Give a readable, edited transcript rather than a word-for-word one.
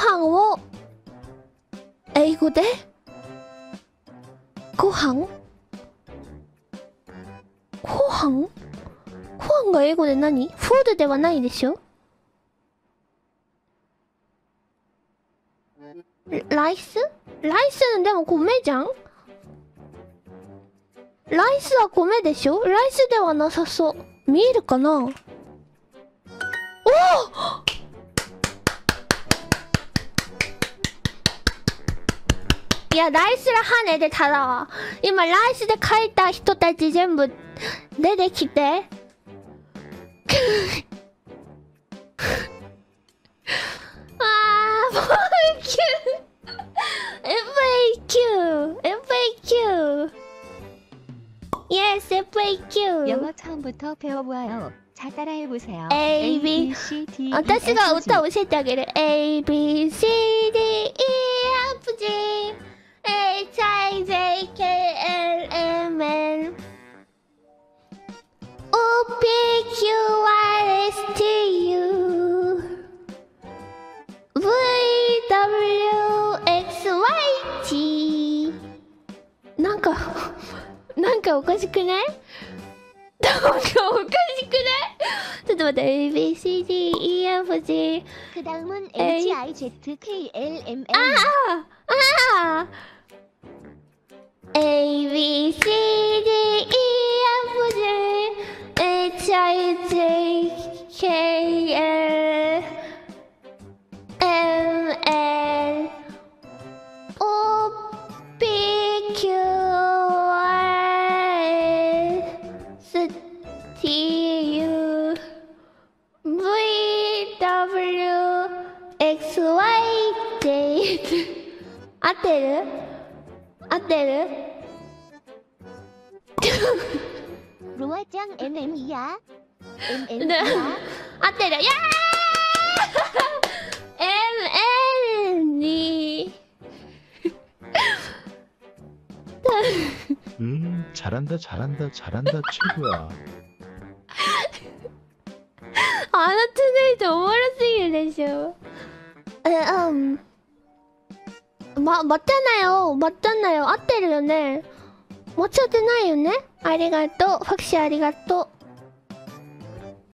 飯を英語でご飯が英語で何？フードではないでしょ？ライスでも米じゃん？ライスは米でしょ？ライスではなさそう。見えるかな？おお！いや、ライスら跳ねてただわ。今、ライスで書いた人たち全部出てきて。FAQ! Yes, FAQ! 영어 처음부터 배워보아요. 잘 따라해보세요. A, B, C, D, 私が歌を教えてあげる。A, B, C, D, E, F, G, H, I, J, K, L, M, N, O, P, Q, R, S, T, U, V, W, X, Y, T。 なんかおかしくない？なんかおかしくない？ちょっと待って。A, B, C, D, E, F, G 그 다음은 H, I, Z, K, L, M, N. A, B, C, D, E, F, G H, I, J, K, L, M, N, O, P, Q, R, S, T, U, V, W, X, Y, Z 合ってる？合ってる？ 로아짱 NM이야? 네. NM이야? 合ってる？やー！MN に 잘한다 최고야. あのツネイトおもろすぎるでしょ。맞잖아요. 맞잖아요. 合ってるよね。間違ってないよね。ありがとう。ファクシーありがとう。